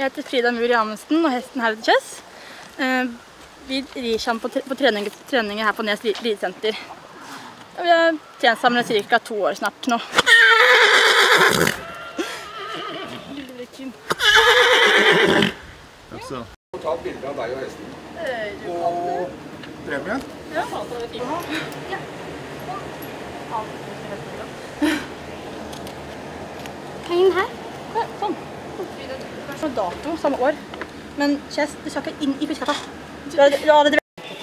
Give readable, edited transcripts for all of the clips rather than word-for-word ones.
Jeg heter Frida Muri Amundsen, og hesten her heter Chess. Vi rir sammen på treninger her på Nes ridesenter. Vi har trent sammen i ca. 2 år snart nå. Takk skal du ha. Ta et bilde av deg og hesten. Og premien? Ja, det er fint. Ja. Heng den her. Sånn. Det er dato samme år. Men Chess, du skal ikke inn i fiskekassa. Du har allerede...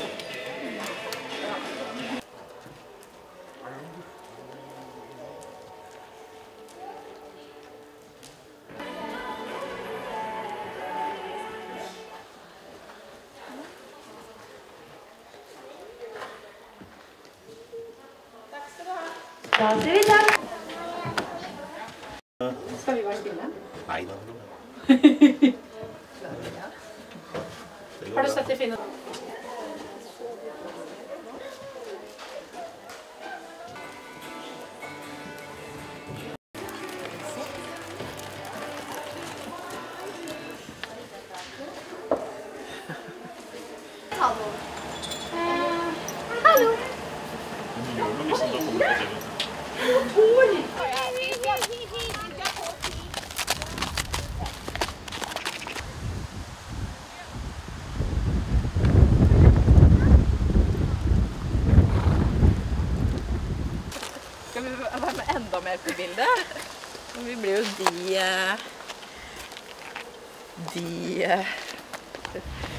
Da sier vi takk. Skal vi være stille? Nei da. Har du sett de fine? Hallo. Men du gjør noe hvis du da kommer på TV. Skal vi være med enda mer på bildet? Vi blir jo de